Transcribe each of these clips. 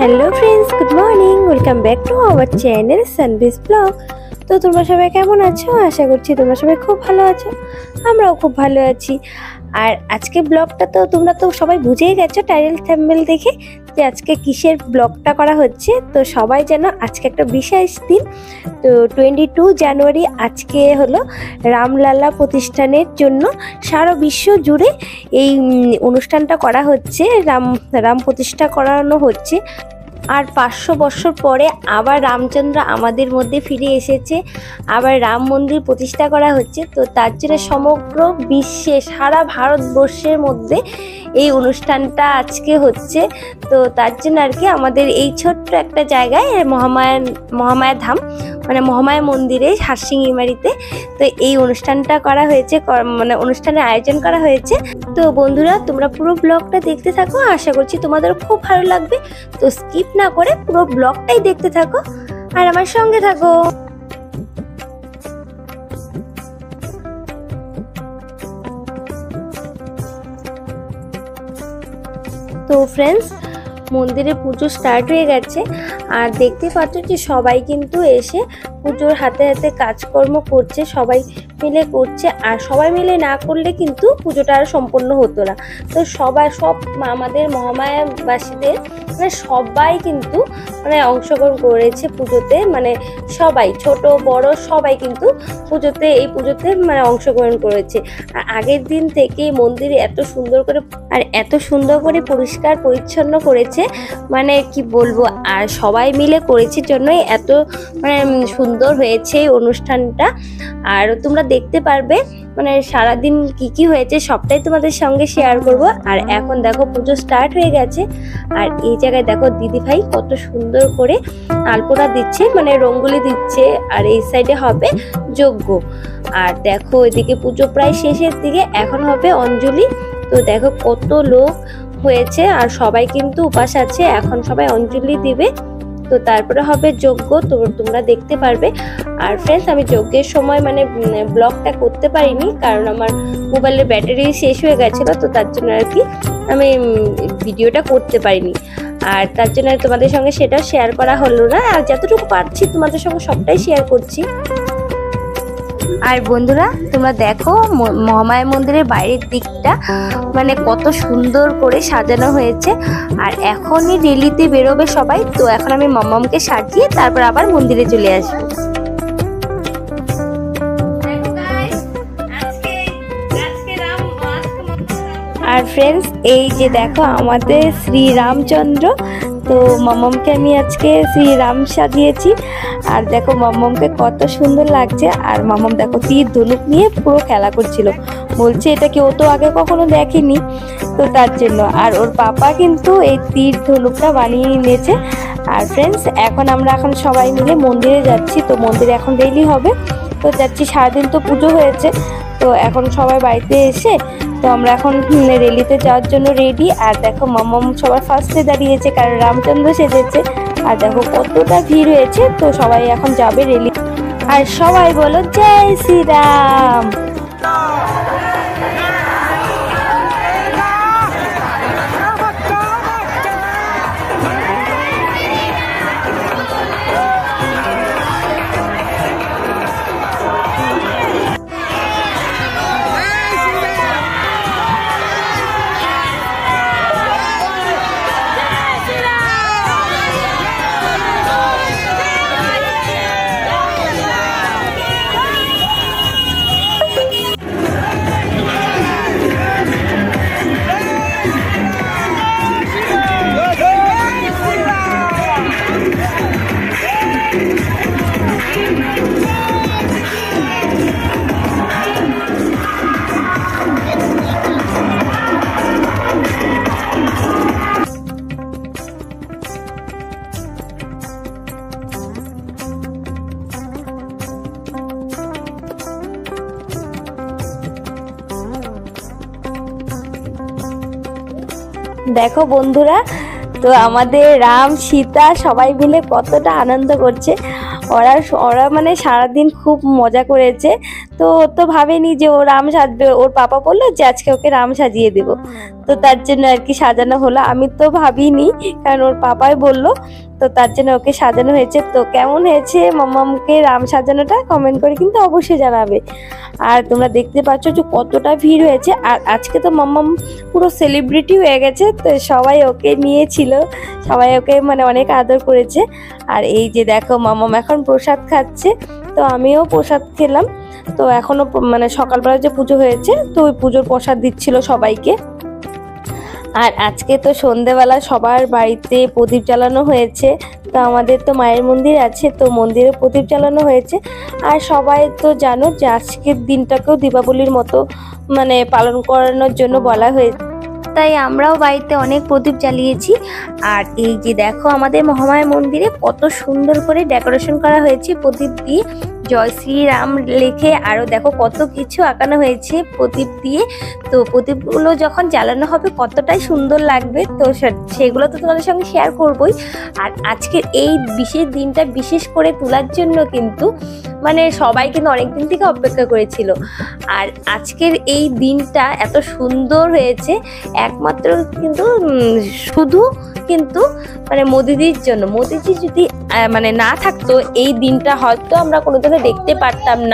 Hello friends, good morning, welcome back to our channel Shanvi's blog. তো তোমরা সবাই কেমন আছো? আশা করছি তোমরা সবাই খুব ভালো আছো, আমরাও খুব ভালো আছি। আর আজকে ব্লগটা তো তোমরা তো সবাই বুঝেই গেছো টাইটেল থাম্বনেল দেখে যে আজকে কিসের ব্লগটা করা হচ্ছে। তো সবাই যেন আজকে একটা বিশেষ দিন, তো 22 জানুয়ারি আজকে হলো রামলালা প্রতিষ্ঠানের জন্য সারা বিশ্ব জুড়ে এই অনুষ্ঠানটা করা হচ্ছে, রাম প্রতিষ্ঠা করানো হচ্ছে। আর 500 বছর পরে আবার রামচন্দ্র আমাদের মধ্যে ফিরে এসেছে, আবার রাম মন্দির প্রতিষ্ঠা করা হচ্ছে। তো তার জন্য সমগ্র বিশ্বে সারা ভারতবর্ষের মধ্যে এই অনুষ্ঠানটা আজকে হচ্ছে। তো তার জন্য আর কি আমাদের এই ছোট্ট একটা জায়গায় মহামায়া ধাম মানে মহামায়া মন্দিরে হাটসিঙ্গিমারিতে তো এই অনুষ্ঠানটা করা হয়েছে, মানে অনুষ্ঠানের আয়োজন করা হয়েছে। তো বন্ধুরা তোমরা পুরো ব্লগটা দেখতে থাকো, আশা করছি তোমাদের খুব ভালো লাগবে। তো স্কিপ না করে পুরো ব্লগটাই দেখতে থাকো আর আমার সঙ্গে থাকো। তো ফ্রেন্ডস, মন্দিরে পুজো স্টার্ট হয়ে গেছে আর দেখতে পাচ্ছ যে সবাই কিন্তু এসে পুজোর হাতে হাতে কাজকর্ম করছে, সবাই মিলে করছে। আর সবাই মিলে না করলে কিন্তু পুজোটা আর সম্পন্ন হতো না। তো সব আমাদের মহামায়াবাসীদের মানে সবাই কিন্তু মানে অংশগ্রহণ করেছে পুজোতে, মানে সবাই ছোট বড় সবাই কিন্তু এই পুজোতে মানে অংশগ্রহণ করেছে। আর আগের দিন থেকে মন্দিরে এত সুন্দর করে পরিষ্কার পরিচ্ছন্ন করেছে, মানে কি বলবো। আর সবাই মিলে করেছে জন্যই এত মানে সুন্দর হয়েছে এই অনুষ্ঠানটা। আর তোমরা দেখতে পারবে মানে সারাদিন কি হয়েছে সবটাই তোমাদের সঙ্গে শেয়ার করব। আর এখন দেখো পুজো স্টার্ট হয়ে গেছে। আর এই জায়গায় দেখো দিদি ভাই কত সুন্দর করে আলপনা দিচ্ছে, মানে রঙ্গোলি দিচ্ছে। আর এই সাইডে হবে যজ্ঞ। আর দেখো এদিকে পুজো প্রায় শেষের দিকে, এখন হবে অঞ্জলি। তো দেখো কত লোক হয়েছে আর সবাই কিন্তু উপাস আছে, এখন সবাই অঞ্জলি দিবে। তো তারপরে হবে যজ্ঞ, তো তোমরা দেখতে পারবে। আর ফ্রেন্ডস, আমি যজ্ঞের সময় মানে ব্লগটা করতে পারিনি, কারণ আমার মোবাইলের ব্যাটারি শেষ হয়ে গেছিলো। তো তার জন্য আর কি আমি ভিডিওটা করতে পারিনি, আর তার জন্য তোমাদের সঙ্গে সেটা শেয়ার করা হলো না। আর যতটুকু পারছি তোমাদের সঙ্গে সবটাই শেয়ার করছি। আর বন্ধুরা তোমরা দেখো মহামায়া মন্দিরের বাইরের দিকটা মানে কত সুন্দর করে সাজানো হয়েছে। আর এখনই রেলিতে বেরোবে সবাই, তো এখন আমি মাম্মামকে সাজিয়ে তারপর আবার মন্দিরে চলে আসবো। আর ফ্রেন্ডস, এই যে দেখো আমাদের শ্রী রামচন্দ্র, তো মাম্মামকে আমি আজকে শ্রী রাম সাজিয়েছি। আর দেখো মাম্মামকে কত সুন্দর লাগছে। আর মাম্মাম দেখো তীর ধনুক নিয়ে পুরো খেলা করছিল, বলছে এটা কি ও তো আগে কখনো দেখেনি, তো তার জন্য। আর ওর পাপা কিন্তু এই তীর ধনুকটা বানিয়ে নিয়েছে। আর ফ্রেন্ডস, আমরা এখন সবাই মিলে মন্দিরে যাচ্ছি। তো মন্দিরে এখন রেলি হবে, তো যাচ্ছি। সারাদিন তো পুজো হয়েছে, তো এখন সবাই বাড়িতে এসে তো আমরা এখন রেলিতে যাওয়ার জন্য রেডি। আর দেখো মাম্মাম সবার ফার্স্টে দাঁড়িয়েছে, কারণ রামচন্দ্র সেজেছে। আর দেখো কতটা ভিড় হয়েছে, তো সবাই এখন যাবে রেলি। আর সবাই বলো জয় শ্রীরাম। দেখো বন্ধুরা, তো আমাদের রাম সীতা সবাই মিলে কতটা আনন্দ করছে। ওরা মানে সারাদিন খুব মজা করেছে। তো ভাবেনি যে ও রাম সাজবে, ওর পাপা বললো যে আজকে ওকে রাম সাজিয়ে দেব। তো তো তার জন্য আর কি সাজানো হলো। আমি তো ভাবিনি, কারণ ওর পাপাই বললো, তো তার জন্য ওকে সাজানো হয়েছে। তো কেমন হয়েছে মাম্মামকে রাম সাজানোটা কমেন্ট করে কিন্তু অবশ্যই জানাবে। আর তোমরা দেখতে পাচ্ছ যে কতটা ভিড় হয়েছে। আর আজকে তো মাম্মাম পুরো সেলিব্রিটি হয়ে গেছে, তো সবাই ওকে নিয়েছিল, সবাই ওকে মানে অনেক আদর করেছে। আর এই যে দেখো মাম্মাম এখন প্রসাদ খাচ্ছে, তো আমিও প্রসাদ খেলাম। তো এখনো মানে সকালবেলা যে পুজো হয়েছে, তো ওই পুজোর প্রসাদ দিচ্ছিল সবাইকে। আর আজকে তো সন্ধেবেলা সবার বাড়িতে প্রদীপ জ্বালানো হয়েছে। তো আমাদের তো মায়ের মন্দির আছে, তো মন্দিরে প্রদীপ জ্বালানো হয়েছে। আর সবাই তো জানো যে আজকের দিনটাকেও দীপাবলির মতো মানে পালন করানোর জন্য বলা হয়েছে, তাই আমরাও বাড়িতে অনেক প্রদীপ জ্বালিয়েছি। আর এই যে দেখো আমাদের মহামায়া মন্দিরে কত সুন্দর করে ডেকোরেশন করা হয়েছে প্রদীপ দিয়ে, জয় শ্রী রাম লিখে, আরো দেখো কত কিছু আঁকানো হয়েছে প্রদীপ দিয়ে। তো প্রদীপগুলো যখন জ্বালানো হবে কতটাই সুন্দর লাগবে, তো সেগুলো তো তোমাদের সঙ্গে শেয়ার করবই। আর আজকের এই বিশেষ দিনটা বিশেষ করে তোলার জন্য কিন্তু মানে সবাই কিন্তু অনেকদিন থেকে অপেক্ষা করেছিল। আর আজকের এই দিনটা এত সুন্দর হয়েছে একমাত্র কিন্তু শুধু কিন্তু মানে মোদিদির জন্য। মোদিজি যদি মানে না থাকতো এই দিনটা হয়তো আমরা কোনোদিনও দেখতে পারতাম না,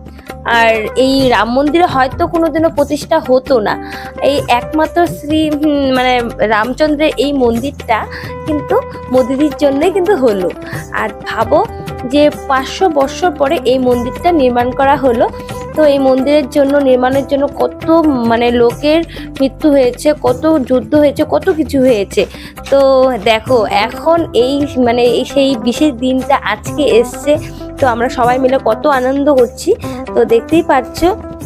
আর এই রাম মন্দিরে হয়তো কোনোদিনও প্রতিষ্ঠা হতো না। এই একমাত্র মানে রামচন্দ্রের এই মন্দিরটা কিন্তু মোদিদির জন্যই কিন্তু হলো। আর ভাবো যে 500 বছর পরে এই মন্দিরটা নির্মাণ করা হলো। তো এই মন্দিরের জন্য নির্মাণের জন্য কত মানে লোকের মৃত্যু হয়েছে, কত যুদ্ধ হয়েছে, কত কিছু হয়েছে। তো দেখো এখন এই মানে সেই বিশেষ দিনটা আজকে এসছে, তো আমরা সবাই মিলে কত আনন্দ করছি। তো দেখতেই পাচ্ছ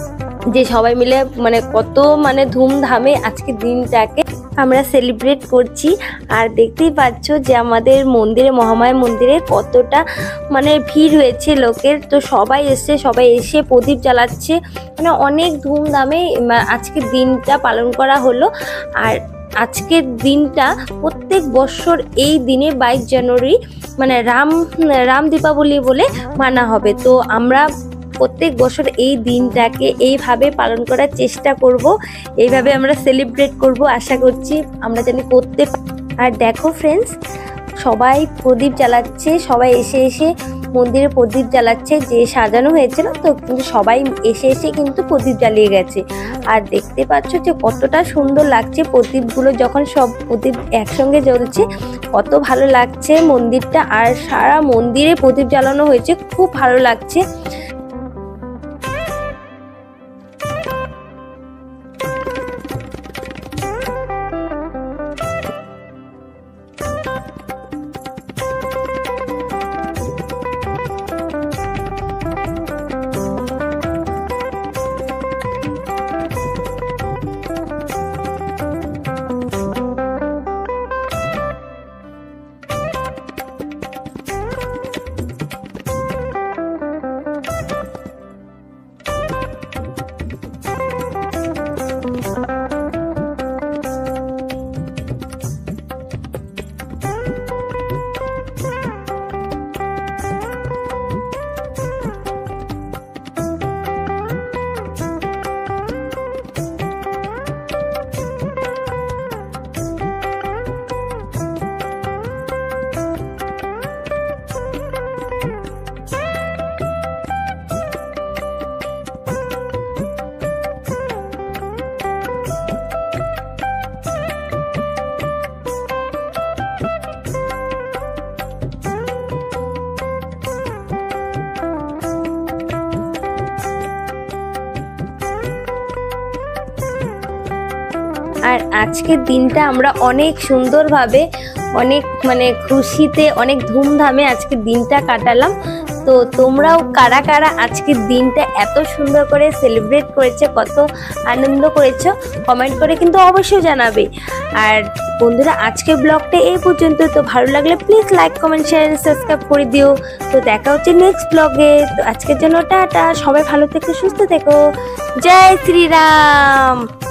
যে সবাই মিলে মানে কত মানে ধুমধামে আজকে দিনটাকে আমরা সেলিব্রেট করছি। আর দেখতেই পাচ্ছ যে আমাদের মন্দিরে মহামায়া মন্দিরে কতটা মানে ভিড় হয়েছে লোকের। তো সবাই এসে প্রদীপ জ্বালাচ্ছে, মানে অনেক ধুমধামে আজকের দিনটা পালন করা হলো। আর আজকের দিনটা প্রত্যেক বছর এই দিনে 22 জানুয়ারি মানে রাম দীপাবলি বলে মানা হবে। তো আমরা প্রত্যেক বছর এই দিনটাকে এইভাবে পালন করার চেষ্টা করব, এইভাবে আমরা সেলিব্রেট করব, আশা করছি আমরা জানি করতে। আর দেখো ফ্রেন্ডস, সবাই প্রদীপ জ্বালাচ্ছে, সবাই এসে মন্দিরে প্রদীপ জ্বালাচ্ছে, যে সাজানো হয়েছিল তো কিন্তু সবাই এসে কিন্তু প্রদীপ জ্বালিয়ে গেছে। আর দেখতে পাচ্ছ যে কতটা সুন্দর লাগছে প্রদীপগুলো, যখন সব প্রদীপ একসঙ্গে জ্বলছে কত ভালো লাগছে মন্দিরটা। আর সারা মন্দিরে প্রদীপ জ্বালানো হয়েছে, খুব ভালো লাগছে। আর আজকের দিনটা আমরা অনেক সুন্দরভাবে, অনেক মানে খুশিতে, অনেক ধুমধামে আজকের দিনটা কাটালাম। তো তোমরাও কারা কারা আজকের দিনটা এত সুন্দর করে সেলিব্রেট করেছে, কত আনন্দ করেছো কমেন্ট করে কিন্তু অবশ্যই জানাবে। আর বন্ধুরা আজকের ব্লগটা এই পর্যন্ত। তো ভালো লাগলে please like comment share subscribe করে দিও। তো দেখা হচ্ছে নেক্সট ব্লগে। তো আজকের জন্য টাটা, সবাই ভালো থেকো, সুস্থ থেকো। জয় শ্রী রাম।